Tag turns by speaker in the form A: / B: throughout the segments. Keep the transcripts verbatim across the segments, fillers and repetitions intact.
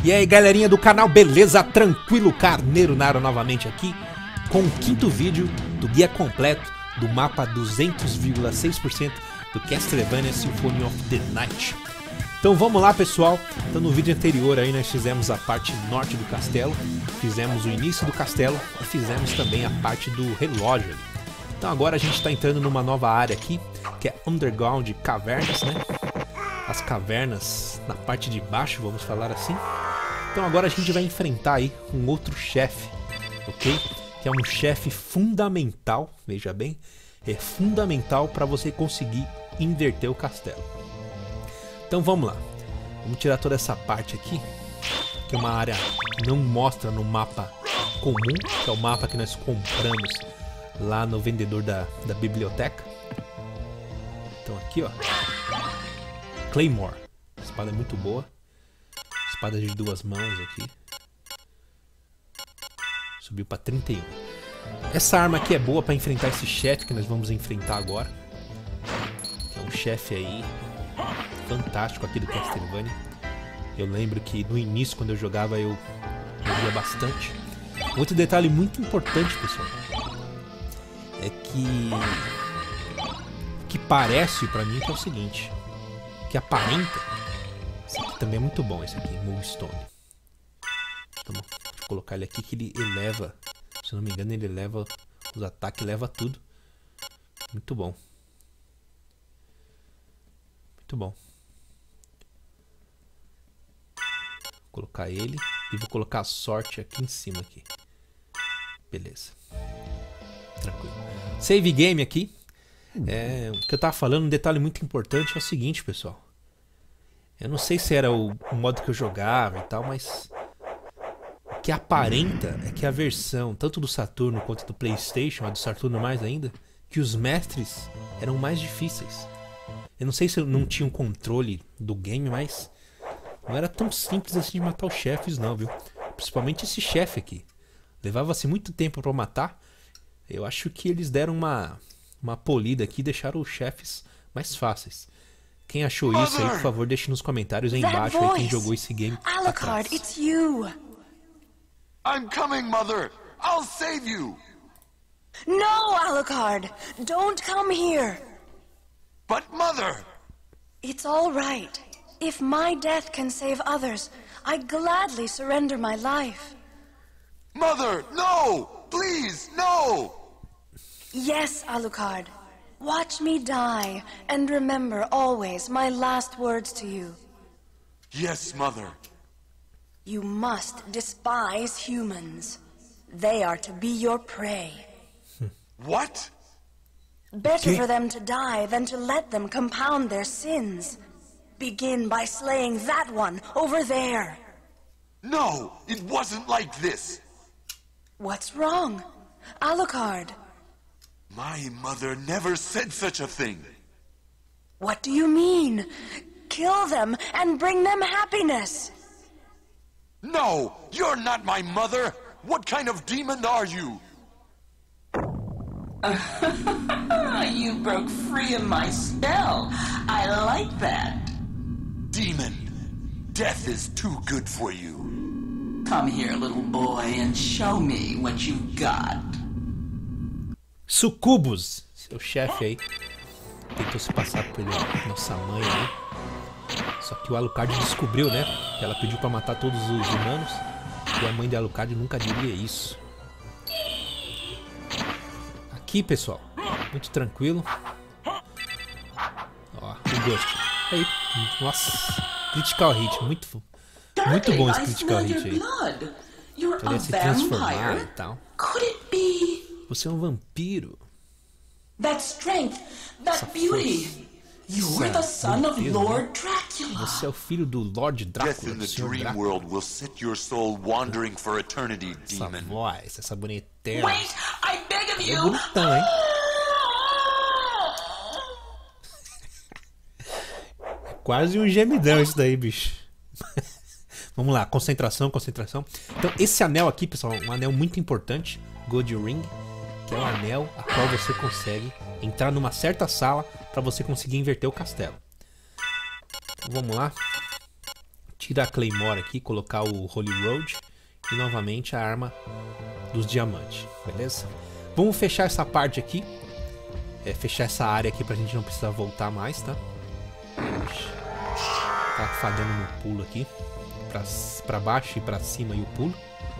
A: E aí galerinha do canal, beleza? Tranquilo? Carneiro Naro novamente aqui com o quinto vídeo do guia completo do mapa duzentos vírgula seis por cento do Castlevania Symphony of the Night. Então vamos lá pessoal, então no vídeo anterior aí nós fizemos a parte norte do castelo, fizemos o início do castelo e fizemos também a parte do relógio. Então agora a gente está entrando numa nova área aqui, que é Underground Cavernas, né? As cavernas na parte de baixo, vamos falar assim. Então agora a gente vai enfrentar aí um outro chefe, ok? Que é um chefe fundamental, veja bem, é fundamental para você conseguir inverter o castelo. Então vamos lá, vamos tirar toda essa parte aqui, que é uma área que não mostra no mapa comum, que é o mapa que nós compramos lá no vendedor da, da biblioteca. Então aqui ó, Claymore, a espada é muito boa, espada de duas mãos aqui, subiu para trinta e um. Essa arma aqui é boa para enfrentar esse chefe que nós vamos enfrentar agora, que é um chefe aí fantástico aqui do Castlevania. Eu lembro que no início, quando eu jogava, eu via bastante. Outro detalhe muito importante, pessoal, é que que parece pra mim que é o seguinte, que aparenta. Esse aqui também é muito bom, esse aqui, Moonstone. Então, deixa eu colocar ele aqui que ele eleva, se eu não me engano, ele eleva os ataques, leva tudo. Muito bom. Muito bom. Vou colocar ele e vou colocar a sorte aqui em cima aqui. Beleza. Tranquilo. Save game aqui. É, o que eu tava falando, um detalhe muito importante é o seguinte, pessoal. Eu não sei se era o, o modo que eu jogava e tal, mas o que aparenta é que a versão, tanto do Saturno quanto do PlayStation, a do Saturno mais ainda, que os mestres eram mais difíceis. Eu não sei se eu não tinha um controle do game, mas não era tão simples assim de matar os chefes não, viu? Principalmente esse chefe aqui. Levava-se muito tempo pra matar. Eu acho que eles deram uma, uma polida aqui e deixaram os chefes mais fáceis. Quem achou Mother, isso aí, por favor, deixe nos comentários aí embaixo aí quem jogou esse game
B: Alucard, it's you.
C: I'm coming, Mother. I'll save you.
B: No, Alucard, don't come here.
C: But Mother!
B: It's all right. If my death can save others, I gladly surrender my life.
C: Mother, no! Please, no!
B: Yes, Alucard. Watch me die, and remember always my last words to you.
C: Yes, Mother.
B: You must despise humans. They are to be your prey.
C: What?
B: Better for them to die than to let them compound their sins. Begin by slaying that one over there.
C: No, it wasn't like this.
B: What's wrong? Alucard.
C: My mother never said such a thing.
B: What do you mean? Kill them and bring them happiness.
C: No, you're not my mother. What kind of demon are you?
D: You broke free of my spell. I like that.
C: Demon, death is too good for you.
D: Come here, little boy, and show me what you've got.
A: Sucubus, seu chefe aí, tentou se passar por nossa mãe aí. Só que o Alucard descobriu, né? Que ela pediu pra matar todos os humanos. E a mãe de Alucard nunca diria isso. Aqui, pessoal, muito tranquilo. Ó, o Ghost. Aí, nossa, critical hit, muito, muito bom esse critical hit aí. Ele ia se transformar e tal. Você é um vampiro.
D: That strength, that beauty. You're the son of Lord Dracula.
A: Você é o filho do Lord Drácula.
C: Death in the dream world will set your soul wandering for eternity, demon.
A: Essa voz, essa bonita.
D: Wait, I beg of you.
A: É bonitão, hein? É quase um gemidão isso daí, bicho. Vamos lá, concentração, concentração. Então, esse anel aqui, pessoal, um anel muito importante, Gold Ring, que é um anel a qual você consegue entrar numa certa sala para você conseguir inverter o castelo. Então, vamos lá. tirar a Claymore aqui, colocar o Holy Road e novamente a arma dos diamantes, beleza? Vamos fechar essa parte aqui, é, fechar essa área aqui pra gente não precisar voltar mais, tá? Tá falhando no pulo aqui, pra, pra baixo e pra cima e o pulo.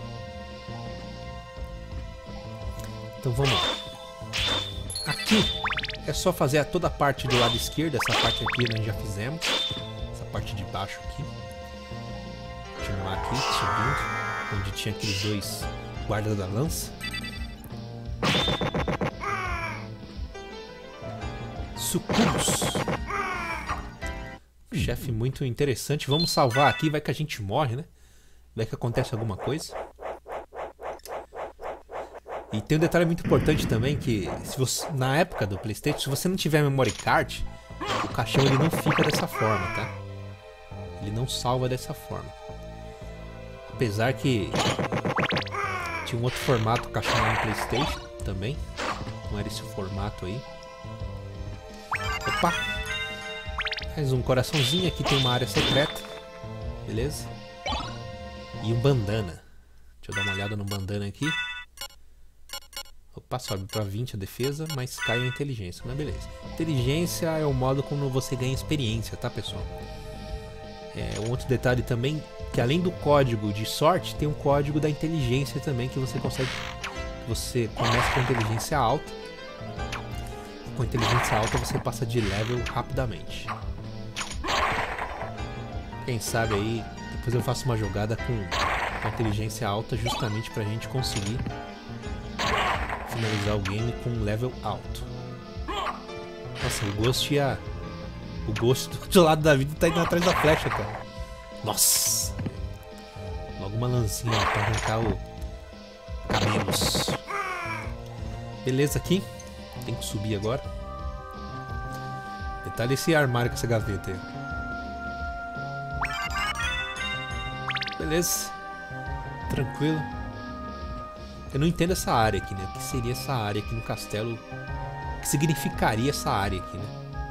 A: Então vamos lá. Aqui é só fazer toda a parte do lado esquerdo, essa parte aqui nós já fizemos. Essa parte de baixo aqui. Continuar aqui, subindo, onde tinha aqueles dois guardas da lança. Sucubus. Chefe muito interessante. Vamos salvar aqui, vai que a gente morre, né? Vai que acontece alguma coisa. E tem um detalhe muito importante também, que se você, na época do PlayStation, se você não tiver memory card, o caixão ele não fica dessa forma, tá? Ele não salva dessa forma. Apesar que tinha um outro formato caixão no PlayStation também. Não era esse formato aí. Opa! Mais um coraçãozinho. Aqui tem uma área secreta. Beleza? E um bandana. Deixa eu dar uma olhada no bandana aqui. Opa, sobe pra vinte a defesa, mas cai a inteligência, mas beleza. Inteligência é o modo como você ganha experiência, tá, pessoal? É, um outro detalhe também, que além do código de sorte, tem um código da inteligência também, que você consegue... Você começa com inteligência alta. Com inteligência alta você passa de level rapidamente. Quem sabe aí, depois eu faço uma jogada com, com inteligência alta, justamente pra gente conseguir finalizar o game com um level alto. Nossa, o Ghost ia... O Ghost do outro lado da vida tá indo atrás da flecha, cara. Nossa! Logo uma lancinha ó, pra arrancar o... cabelos. Beleza aqui. Tem que subir agora. Detalhe esse armário com essa gaveta aí. Beleza. Tranquilo. Eu não entendo essa área aqui, né? O que seria essa área aqui no castelo? O que significaria essa área aqui, né?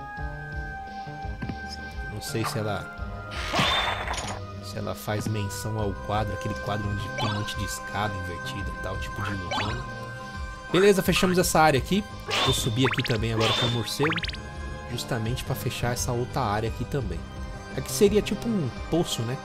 A: Não sei se ela... Se ela faz menção ao quadro, aquele quadro onde tem um monte de escada invertida e tal, tipo de ilusão. Beleza, fechamos essa área aqui. Vou subir aqui também agora com o morcego. Justamente para fechar essa outra área aqui também. Aqui seria tipo um poço, né?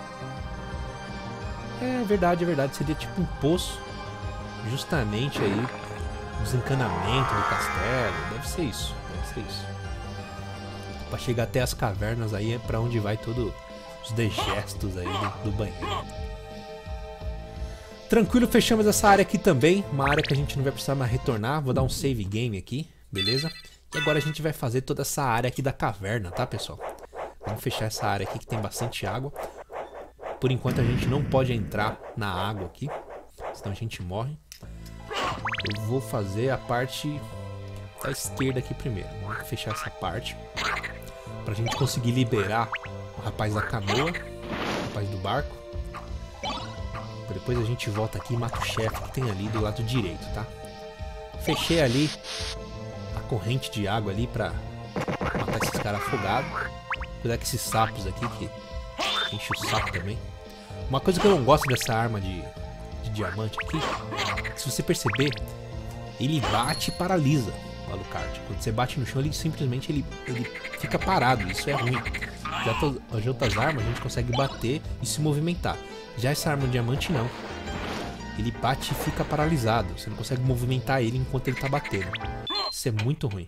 A: É verdade, é verdade. Seria tipo um poço. Justamente aí, desencanamento do castelo, deve ser isso, deve ser isso. Pra chegar até as cavernas aí é pra onde vai todos os degestos aí do, do banheiro. Tranquilo, fechamos essa área aqui também, uma área que a gente não vai precisar mais retornar. Vou dar um save game aqui, beleza? E agora a gente vai fazer toda essa área aqui da caverna, tá, pessoal? Vamos fechar essa área aqui que tem bastante água. Por enquanto a gente não pode entrar na água aqui, senão a gente morre. Eu vou fazer a parte da esquerda aqui primeiro. Vamos fechar essa parte pra gente conseguir liberar o rapaz da canoa, o rapaz do barco. Depois a gente volta aqui e mata o chefe que tem ali do lado direito, tá? Fechei ali a corrente de água ali pra matar esses caras afogados. Cuidar com esses sapos aqui que enche o saco também. Uma coisa que eu não gosto dessa arma de... de diamante aqui, se você perceber, ele bate e paralisa o Alucard. Quando você bate no chão, ele simplesmente ele, ele fica parado. Isso é ruim. Já to, as outras armas a gente consegue bater e se movimentar. Já essa arma de diamante não. Ele bate e fica paralisado. Você não consegue movimentar ele enquanto ele tá batendo. Isso é muito ruim.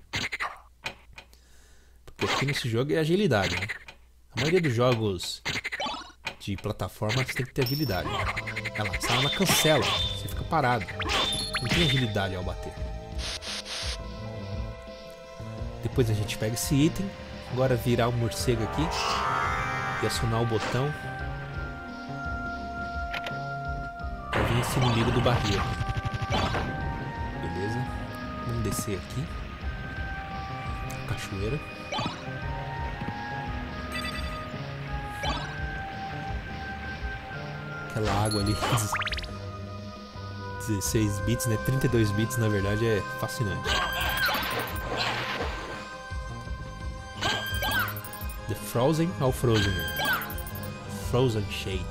A: Porque aqui nesse jogo é agilidade, né? A maioria dos jogos de plataforma você tem que ter agilidade. Ela, essa arma cancela, você fica parado. Não tem agilidade ao bater. Depois a gente pega esse item. Agora virar o morcego aqui e acionar o botão pra vir esse inimigo do barril. Beleza. Vamos descer aqui. Cachoeira. Aquela água ali, dezesseis bits, né? trinta e dois bits, na verdade, é fascinante. The Frozen ao Frozen. Frozen Shade.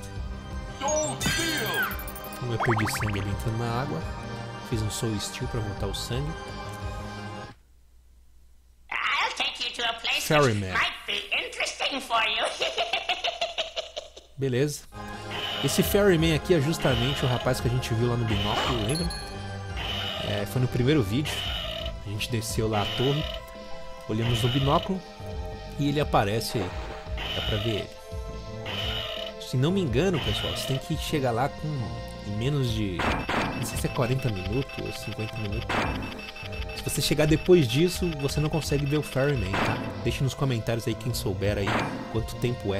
A: Como eu perdi sangue ali entrando na água, fiz um Soul Steel pra voltar o sangue. Ferryman. Beleza. Esse Ferryman aqui é justamente o rapaz que a gente viu lá no binóculo, lembra? É, foi no primeiro vídeo. A gente desceu lá a torre, olhamos no binóculo e ele aparece aí. Dá pra ver ele. Se não me engano, pessoal, você tem que chegar lá com em menos de... não sei se é quarenta minutos ou cinquenta minutos. Se você chegar depois disso, você não consegue ver o Ferryman, tá? Deixe nos comentários aí quem souber aí quanto tempo é.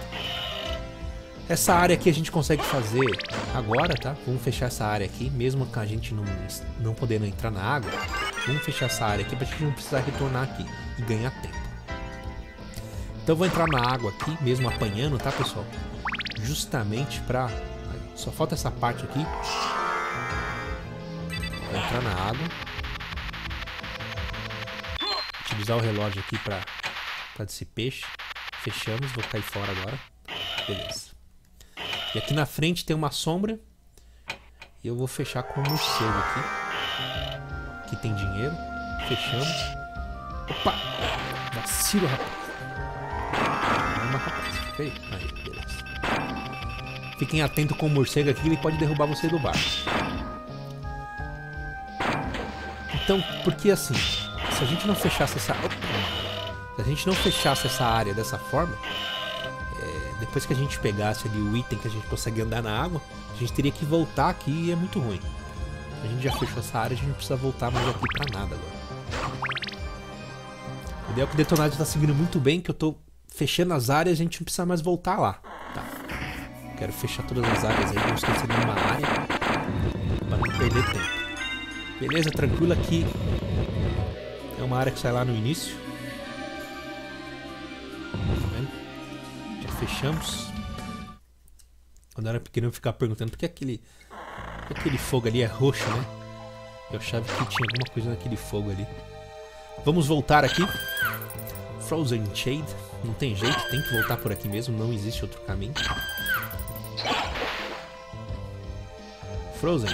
A: Essa área aqui a gente consegue fazer agora, tá? Vamos fechar essa área aqui, mesmo que a gente não, não podendo entrar na água. Vamos fechar essa área aqui pra gente não precisar retornar aqui e ganhar tempo. Então eu vou entrar na água aqui, mesmo apanhando, tá, pessoal? Justamente pra... só falta essa parte aqui. Vou entrar na água. Utilizar o relógio aqui pra, pra desse peixe. Fechamos, vou cair fora agora. Beleza. E aqui na frente tem uma sombra. E eu vou fechar com o morcego aqui. Aqui tem dinheiro. Fechamos. Opa! Vacilo, rapaz. Calma, rapaz. Fica aí. Aí, beleza. Fiquem atentos com o morcego aqui, ele pode derrubar você do barco. Então, porque assim, se a gente não fechasse essa... Opa! Se a gente não fechasse essa área dessa forma... depois que a gente pegasse ali o item que a gente consegue andar na água, a gente teria que voltar aqui e é muito ruim. A gente já fechou essa área, a gente não precisa voltar mais aqui pra nada agora. O ideal é que o detonado está seguindo muito bem, que eu tô fechando as áreas, a gente não precisa mais voltar lá. Tá. Quero fechar todas as áreas aí, não esquecer nenhuma área, pra não perder tempo. Beleza, tranquilo aqui. É uma área que sai lá no início. Tá vendo? Fechamos. Quando eu era pequeno eu ficava perguntando por que aquele, por que aquele fogo ali é roxo, né? Eu achava que tinha alguma coisa naquele fogo ali. Vamos voltar aqui. Frozen Shade. Não tem jeito, tem que voltar por aqui mesmo. Não existe outro caminho. Frozen.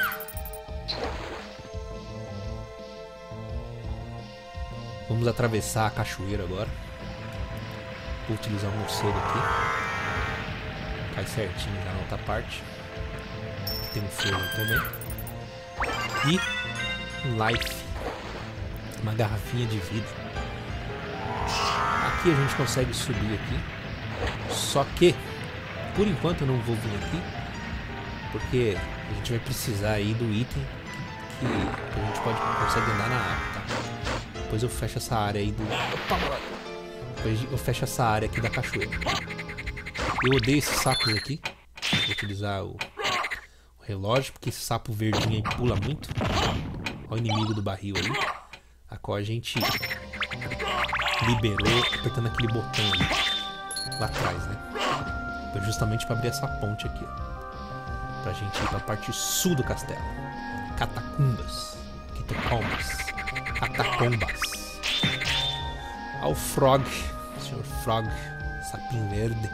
A: Vamos atravessar a cachoeira agora. Vou utilizar um morcego aqui. Cai certinho já na outra parte. Aqui tem um fogo também. E um life. Uma garrafinha de vida. Aqui a gente consegue subir aqui. Só que, por enquanto eu não vou vir aqui. Porque a gente vai precisar aí do item que, que a gente pode consegue andar na água, tá? Depois eu fecho essa área aí do... Opa, depois eu fecho essa área aqui da cachoeira. Eu odeio esses sapos aqui. Vou utilizar o, o relógio, porque esse sapo verdinho aí pula muito. Olha o inimigo do barril ali. A qual a gente liberou apertando aquele botão ali. Lá atrás, né? Foi justamente para abrir essa ponte aqui, ó. Pra gente ir pra parte sul do castelo. Catacumbas. Catacombas. Catacombas. Ao Frog, senhor Frog, sapinho verde.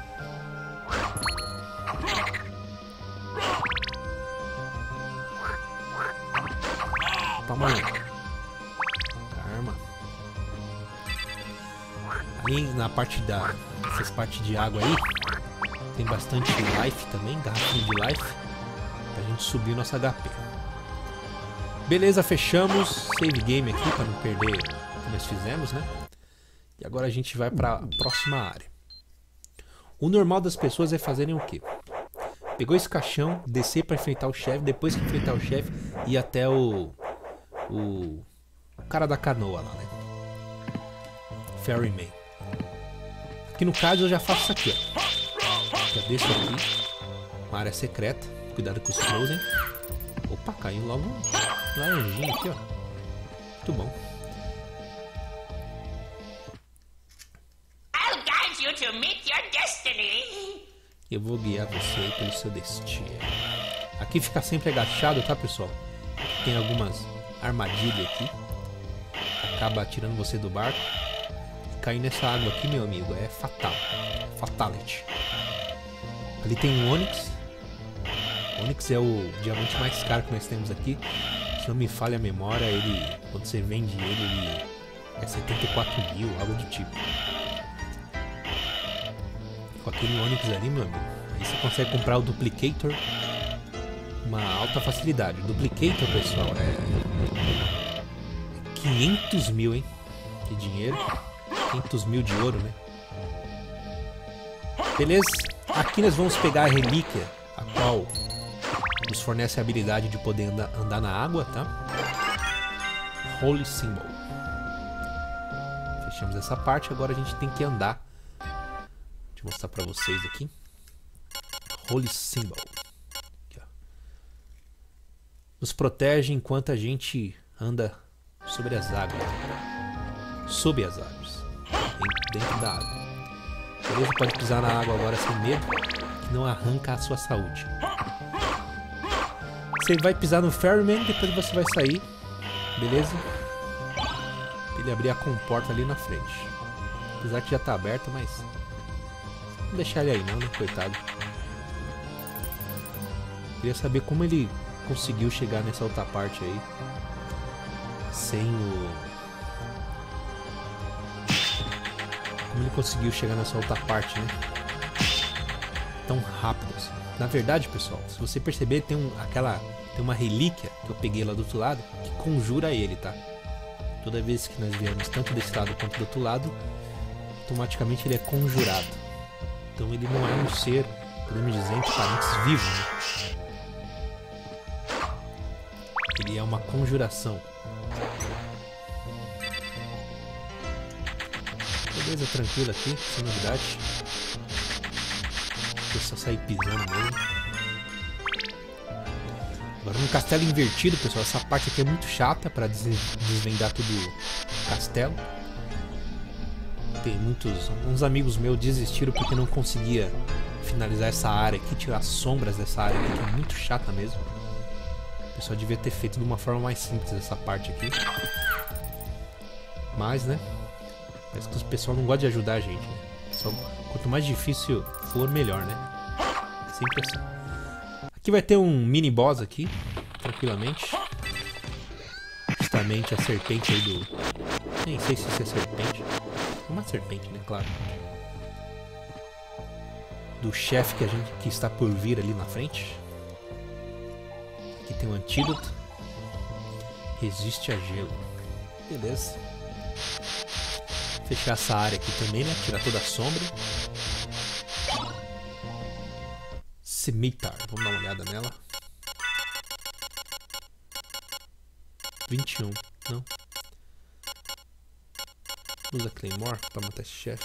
A: Toma aí. Calma. Ali na parte da... essas partes de água aí, tem bastante life também, garrafinha de life, pra gente subir nosso H P. Beleza, fechamos. Save game aqui pra não perder o que nós fizemos, né? E agora a gente vai para a próxima área. O normal das pessoas é fazerem o quê? Pegou esse caixão, descer para enfrentar o chefe, depois que enfrentar o chefe, ir até o, o o cara da canoa lá, né? Ferryman. Aqui no caso eu já faço isso aqui, ó. Já desço aqui. Uma área secreta. Cuidado com os Frozen. Opa, caiu logo um laranjinho aqui, ó. Muito bom.
E: To meet your destiny.
A: Eu vou guiar você aí pelo seu destino. Aqui fica sempre agachado, tá, pessoal? Tem algumas armadilhas aqui. Acaba tirando você do barco. Cair nessa água aqui, meu amigo, é fatal. Fatality. Ali tem um Onix. O Onix é o diamante mais caro que nós temos aqui. Se não me falha a memória, ele, quando você vende ele, ele é setenta e quatro mil, algo do tipo. Com aquele Onix ali, meu amigo, aí você consegue comprar o Duplicator. Uma alta facilidade. O Duplicator, pessoal, é quinhentos mil, hein? De dinheiro. quinhentos mil de ouro, né? Beleza? Aqui nós vamos pegar a relíquia, a qual nos fornece a habilidade de poder andar, andar na água, tá? Holy Symbol. Fechamos essa parte, agora a gente tem que andar. Deixa eu mostrar pra vocês aqui. Holy Symbol. Nos protege enquanto a gente anda sobre as águas. Sob as águas. Dentro da água. Beleza? Pode pisar na água agora sem medo, que não arranca a sua saúde. Você vai pisar no Ferryman, depois você vai sair. Beleza? Ele abrir a comporta ali na frente. Apesar que já tá aberta, mas... Não deixar ele aí não, né? Coitado. Queria saber como ele conseguiu chegar nessa outra parte aí. Sem o... Como ele conseguiu chegar nessa outra parte, né? Tão rápido assim. Na verdade, pessoal, se você perceber, tem um, aquela, tem uma relíquia que eu peguei lá do outro lado que conjura ele, tá? Toda vez que nós viemos tanto desse lado quanto do outro lado, automaticamente ele é conjurado. Então ele não é um ser, podemos dizer, entre parênteses, vivo, né? Ele é uma conjuração. Beleza, tranquilo aqui, sem novidade. Deixa eu só sair pisando mesmo. Agora no castelo invertido, pessoal, essa parte aqui é muito chata para desvendar todo o castelo. Tem muitos... Uns amigos meus desistiram porque não conseguia finalizar essa área aqui, tirar as sombras dessa área aqui, que é muito chata mesmo. O pessoal devia ter feito de uma forma mais simples essa parte aqui. Mas, né? Parece que o pessoal não gosta de ajudar a gente, né? Só, quanto mais difícil for, melhor, né? Sempre assim. Aqui vai ter um mini boss aqui, tranquilamente. Justamente a serpente aí do... Nem sei se isso é serpente. É uma serpente, né? Claro. Do chefe que a gente que está por vir ali na frente. Aqui tem um antídoto. Resiste a gelo. Beleza. Fechar essa área aqui também, né? Tirar toda a sombra. Scimitar. Vamos dar uma olhada nela. vinte e um. Não. Usa Claymore para matar esse chefe.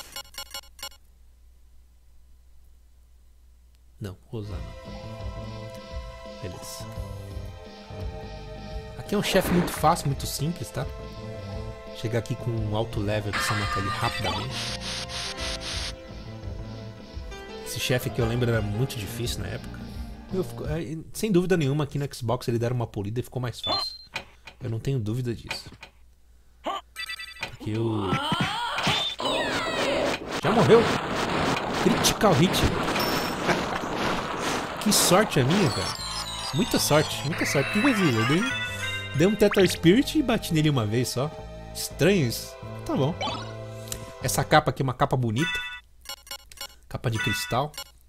A: Não, vou usar não. Beleza. Aqui é um chefe muito fácil, muito simples, tá? Chegar aqui com um alto level que você mata ele rapidamente. Esse chefe aqui eu lembro era muito difícil na época. Eu fico, sem dúvida nenhuma aqui no Xbox ele deram uma polida e ficou mais fácil. Eu não tenho dúvida disso. Porque eu... Já morreu! Critical hit! Que sorte a minha, cara! Muita sorte, muita sorte. Que coisa, eu dei, dei um Tether Spirit e bati nele uma vez só. Estranho isso. Tá bom. Essa capa aqui é uma capa bonita. Capa de cristal.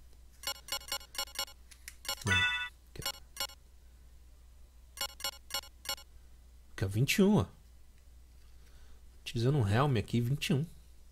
A: Não. Aqui, ó. Aqui, ó, vinte e um, ó. Utilizando um helm aqui, vinte e um.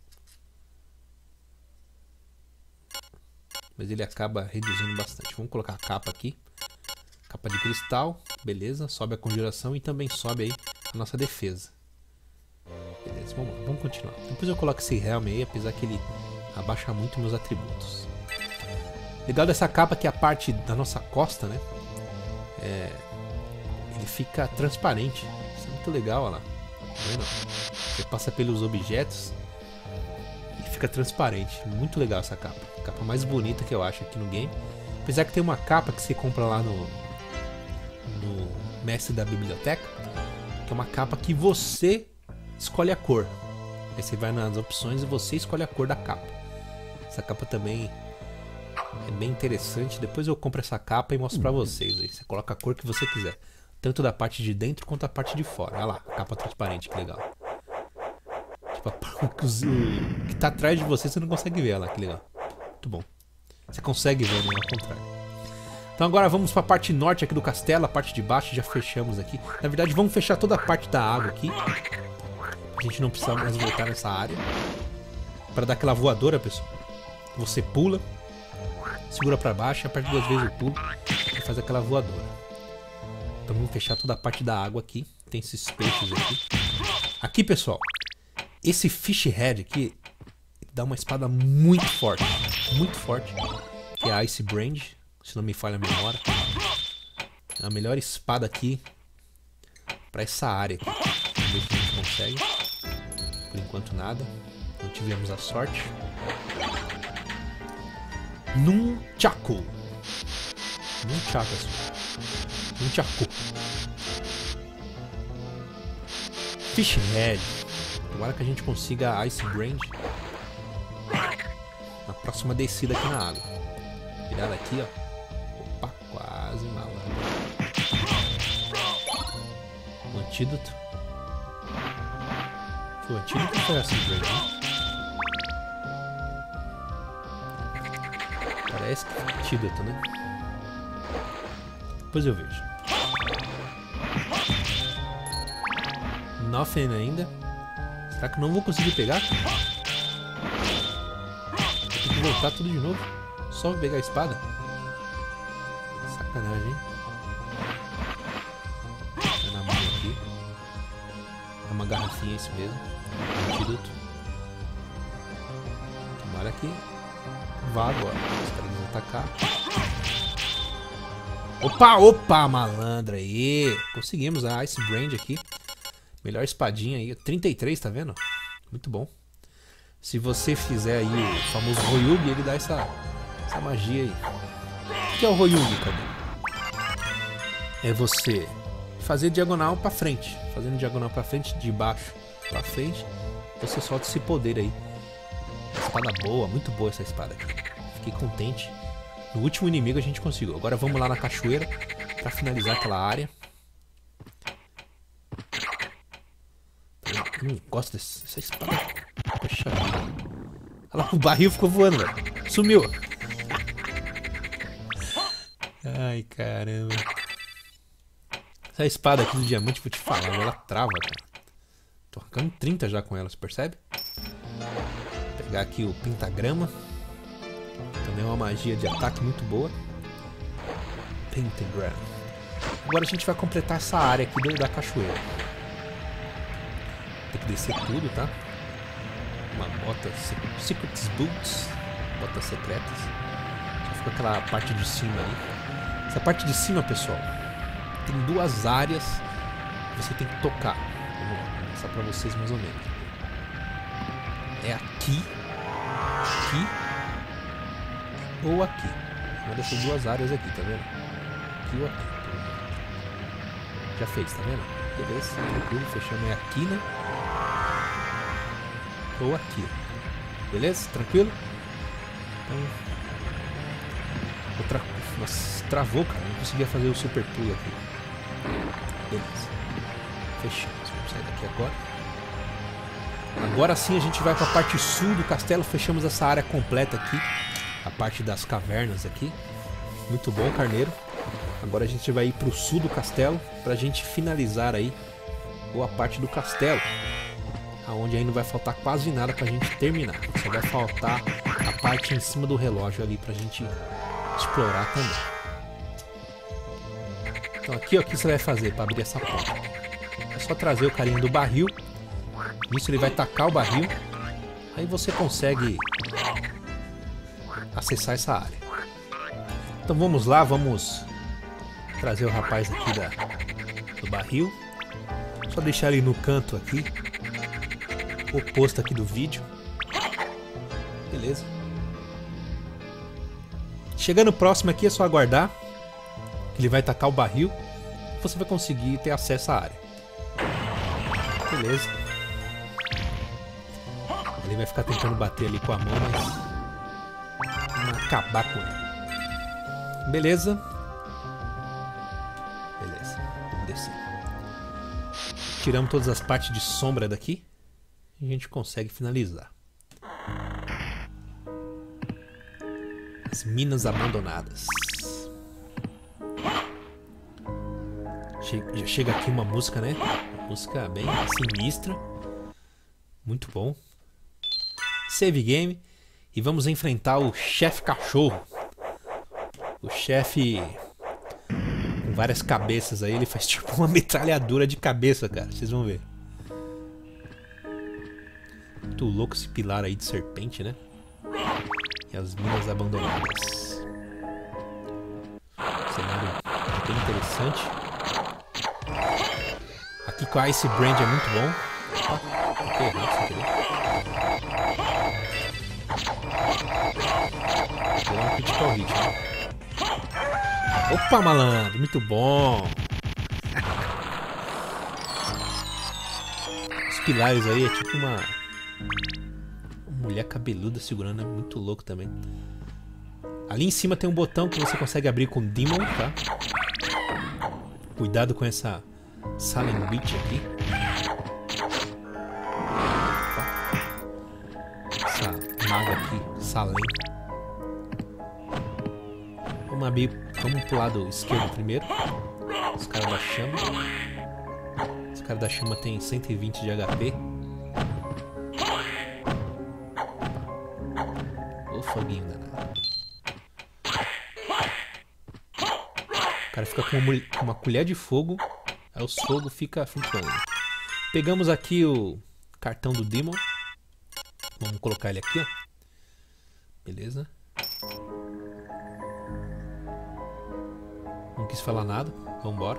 A: Mas ele acaba reduzindo bastante. Vamos colocar a capa aqui. Capa de cristal. Beleza. Sobe a conjuração e também sobe aí a nossa defesa. Beleza, vamos lá, vamos continuar. Depois eu coloco esse helm aí, apesar que ele abaixa muito meus atributos. Legal dessa capa que a parte da nossa costa, né? É, ele fica transparente. Isso é muito legal, olha lá. Tá vendo? Você passa pelos objetos e fica transparente. Muito legal essa capa. A capa mais bonita que eu acho aqui no game. Apesar que tem uma capa que você compra lá no, no mestre da biblioteca, que é uma capa que você escolhe a cor. Aí você vai nas opções e você escolhe a cor da capa. Essa capa também É bem interessante. Depois eu compro essa capa e mostro pra vocês. Aí você coloca a cor que você quiser. Tanto da parte de dentro quanto da parte de fora. Olha lá, capa transparente, que legal. Tipo, o que tá atrás de você, você não consegue ver. Olha lá, que legal. Muito bom. Você consegue ver, né? Ao contrário. Então agora vamos pra parte norte aqui do castelo. A parte de baixo já fechamos aqui. Na verdade, vamos fechar toda a parte da água aqui. A gente não precisa mais voltar nessa área. Para dar aquela voadora, pessoal. Você pula, segura pra baixo, aperta duas vezes o pulo e faz aquela voadora. Então vamos fechar toda a parte da água aqui. Tem esses peixes aqui. Aqui, pessoal, esse Fish Head aqui dá uma espada muito forte. Muito forte. Que é a Ice Brand, se não me falha a memória. É a melhor espada aqui para essa área aqui. Vamos ver se a gente consegue. Por enquanto nada. Não tivemos a sorte. Nunchaku. Nunchaku. Nunchaku. Fish Head. Agora que a gente consiga a Ice Brand na próxima descida aqui na água. Cuidado aqui, ó. Opa, quase malandro. O antídoto. Foi o antídoto ou foi a Ice Brand, né? Parece que foi antídoto, né? Depois eu vejo. Nothing ainda. Será que eu não vou conseguir pegar? Tem que voltar tudo de novo. Só vou pegar a espada. Sacanagem, hein? Tá na mão aqui. É uma garrafinha, isso mesmo. Antídoto. Tomara que vá agora. Espero eles atacar. Opa, opa, malandra aí. Conseguimos a Ice Brand aqui. Melhor espadinha aí. trinta e três, tá vendo? Muito bom. Se você fizer aí o famoso Royugi, ele dá essa, essa magia aí. O que é o Royugi, cadê? É você fazer diagonal pra frente. Fazendo diagonal pra frente, de baixo pra frente. Você solta esse poder aí. Espada boa, muito boa essa espada aqui. Fiquei contente. No último inimigo a gente conseguiu. Agora vamos lá na cachoeira pra finalizar aquela área. Eu não gosto dessa espada. Poxa vida. Olha lá, o barril ficou voando, velho. Sumiu. Ai, caramba. Essa espada aqui do diamante, vou te falar, ela trava, cara. Tô arrancando trinta já com ela, você percebe? Vou pegar aqui o pentagrama. Também é uma magia de ataque muito boa. Pentagram. Agora a gente vai completar essa área aqui dentro da cachoeira. Tem que descer tudo, tá? Uma bota Secret Boots. Botas secretas. Só fica aquela parte de cima ali. Essa parte de cima, pessoal, tem duas áreas que você tem que tocar. Vamos lá, vou mostrar pra vocês mais ou menos. É aqui, aqui ou aqui. Uma dessas duas áreas aqui, tá vendo? Aqui ou aqui. Já fez, tá vendo? Beleza, tranquilo, fechamos. É aqui, né? Ou aqui. Beleza? Tranquilo? Então... Outra... Nossa, travou, cara. Não conseguia fazer o super pulo aqui. Beleza. Fechamos. Vamos sair daqui agora. Agora sim a gente vai para a parte sul do castelo. Fechamos essa área completa aqui. A parte das cavernas aqui. Muito bom, carneiro. Agora a gente vai ir para o sul do castelo para a gente finalizar aí boa parte do castelo, aonde aí não vai faltar quase nada pra gente terminar. Só vai faltar a parte em cima do relógio ali pra gente explorar também. Então aqui, ó, o que você vai fazer pra abrir essa porta? É só trazer o carinha do barril. Nisso ele vai tacar o barril. Aí você consegue acessar essa área. Então vamos lá, vamos trazer o rapaz aqui da, do barril. Só deixar ele no canto aqui, oposto aqui do vídeo. Beleza. Chegando próximo aqui é só aguardar. Ele vai tacar o barril. Você vai conseguir ter acesso à área. Beleza. Ele vai ficar tentando bater ali com a mão, mas vamos acabar com ele. Beleza. Beleza. Vamos descer. Tiramos todas as partes de sombra daqui. E a gente consegue finalizar. As minas abandonadas. Já chega aqui uma música, né? Uma música bem sinistra. Muito bom. Save game. E vamos enfrentar o chefe cachorro. O chefe com várias cabeças aí. Ele faz tipo uma metralhadora de cabeça, cara. Vocês vão ver. Muito louco esse pilar aí de serpente, né? E as minas abandonadas. Cenário bem interessante. Aqui com a Ice Brand é muito bom. Opa, tô errado sem querer. Vou dar um critical hit, né? Opa, malandro, muito bom. Os pilares aí é tipo uma, uma mulher cabeluda segurando, é muito louco também. Ali em cima tem um botão que você consegue abrir com Demon, tá? Cuidado com essa Silent Witch aqui. Essa maga aqui, Salem. Vamos abrir, vamos pro lado esquerdo primeiro. Os caras da chama. Os caras da chama tem cento e vinte de H P. Ô foguinho danado. O cara fica com uma, com uma colher de fogo. Aí os fogos ficam flutuando. Pegamos aqui o cartão do Demon. Vamos colocar ele aqui, ó. Beleza. Não quis falar nada. Vamos embora.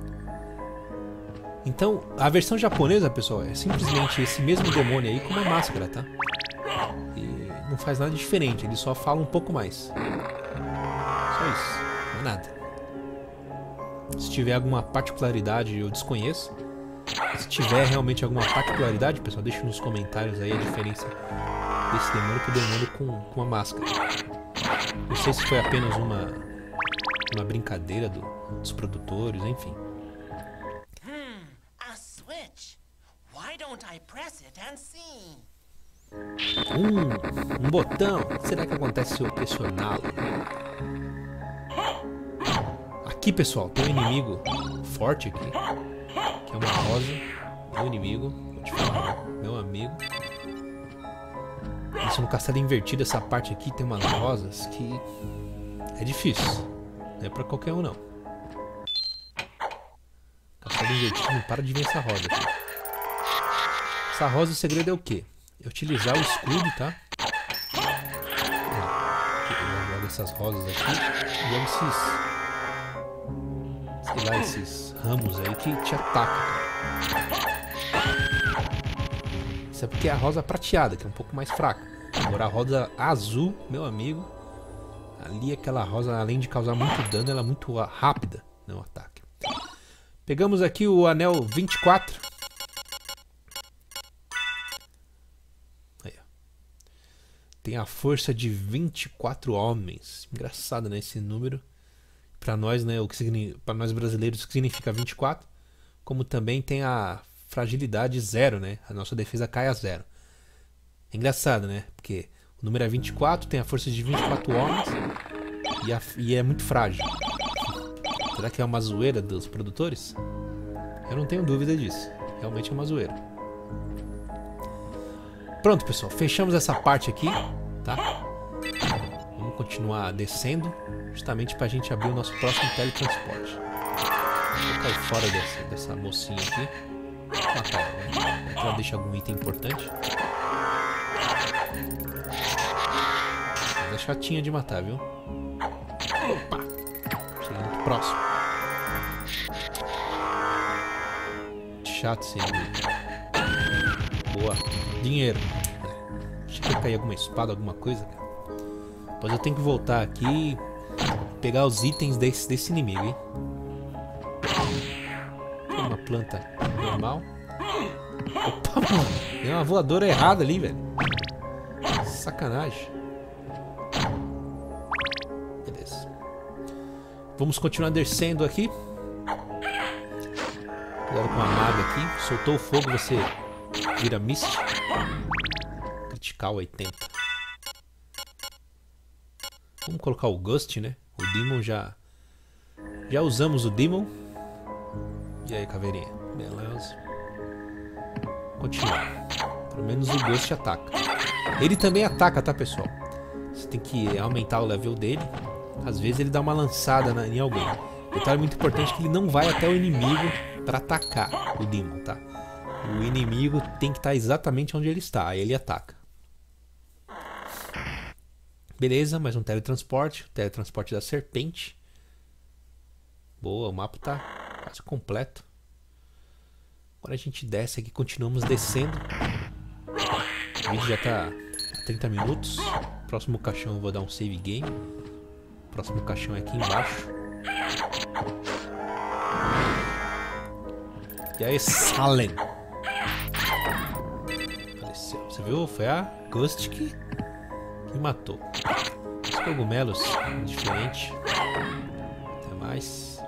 A: Então, a versão japonesa, pessoal, é simplesmente esse mesmo demônio aí com uma máscara, tá? E não faz nada diferente. Ele só fala um pouco mais. Só isso. Não é nada. Se tiver alguma particularidade, eu desconheço. Se tiver realmente alguma particularidade, pessoal, deixa nos comentários aí a diferença desse demônio pro demônio com, com a máscara. Não sei se foi apenas uma, uma brincadeira do, dos produtores, enfim.
F: Hmm, a switch. Why don't I press it and see?
A: Um, um botão. Será que acontece se eu pressioná-lo? Aqui, pessoal, tem um inimigo forte aqui, que é uma rosa. Meu inimigo, vou te falar, meu amigo. Isso no castelo invertido, essa parte aqui tem umas rosas que é difícil. Não é pra qualquer um, não. Castelo invertido não para de vir essa rosa aqui. Essa rosa, o segredo é o quê? É utilizar o escudo, tá? Eu jogo essas rosas aqui e jogo esses... sei lá, esses ramos aí que te atacam. Isso é porque é a rosa prateada, que é um pouco mais fraca. Agora a rosa azul, meu amigo, ali aquela rosa, além de causar muito dano, ela é muito rápida no ataque. Pegamos aqui o anel vinte e quatro. Aí, ó. Tem a força de vinte e quatro homens. Engraçado, né, esse número. Para nós, né, o que para nós brasileiros, o que significa vinte e quatro, como também tem a fragilidade zero, né? A nossa defesa cai a zero. É engraçado, né? Porque o número é vinte e quatro, tem a força de vinte e quatro homens e, a, e é muito frágil. Será que é uma zoeira dos produtores? Eu não tenho dúvida disso. Realmente é uma zoeira. Pronto, pessoal. Fechamos essa parte aqui, tá? Vamos continuar descendo, justamente pra gente abrir o nosso próximo teletransporte. Vou cair fora dessa, dessa mocinha aqui. Ah, tá, né? Ela deixa algum item importante. Mas é chatinha de matar, viu? Opa! Cheguei muito próximo. Chato esse inimigo. Boa. Dinheiro. Achei que ia cair alguma espada, alguma coisa, cara. Depois eu tenho que voltar aqui e pegar os itens desse, desse inimigo, hein? Tem uma planta normal. Opa, mano. Tem uma voadora errada ali, velho. Sacanagem. Beleza. Vamos continuar descendo aqui. Cuidado com a maga aqui. Soltou o fogo, você vira Mist. Critical oitenta. Vamos colocar o Gust, né? O Demon já... Já usamos o Demon. E aí, caveirinha? Beleza. Continuar. Pelo menos o Gust ataca. Ele também ataca, tá, pessoal? Você tem que aumentar o level dele. Às vezes ele dá uma lançada na, em alguém. Então é muito importante que ele não vai até o inimigo para atacar o Demon, tá? O inimigo tem que estar exatamente onde ele está. Aí ele ataca. Beleza, mais um teletransporte. O teletransporte da serpente. Boa, o mapa tá quase completo. Agora a gente desce aqui, continuamos descendo. O vídeo já tá a trinta minutos. Próximo caixão eu vou dar um save game. Próximo caixão é aqui embaixo. E aí, Salem. Apareceu. Você viu? Foi a Gust que, que matou. Os cogumelos, diferente. Até mais.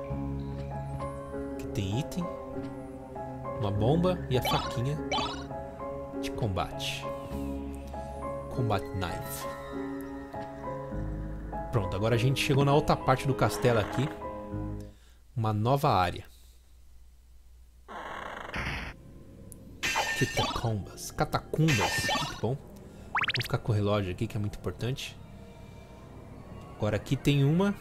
A: Aqui tem item. Uma bomba e a faquinha de combate. Combat Knife. Pronto, agora a gente chegou na outra parte do castelo aqui. Uma nova área. Catacumbas. Catacumbas. Muito bom. Vou ficar com o relógio aqui, que é muito importante. Agora aqui tem uma...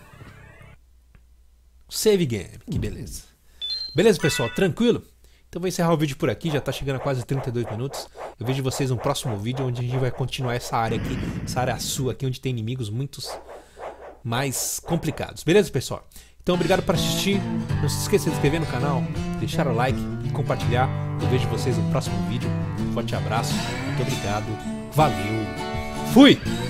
A: Save game. Que beleza. Beleza, pessoal? Tranquilo? Então vou encerrar o vídeo por aqui. Já está chegando a quase trinta e dois minutos. Eu vejo vocês no próximo vídeo, onde a gente vai continuar essa área aqui. Essa área sua aqui, onde tem inimigos muitos mais complicados. Beleza, pessoal? Então obrigado por assistir. Não se esqueça de se inscrever no canal, deixar o like e compartilhar. Eu vejo vocês no próximo vídeo. Um forte abraço. Muito obrigado. Valeu. Fui!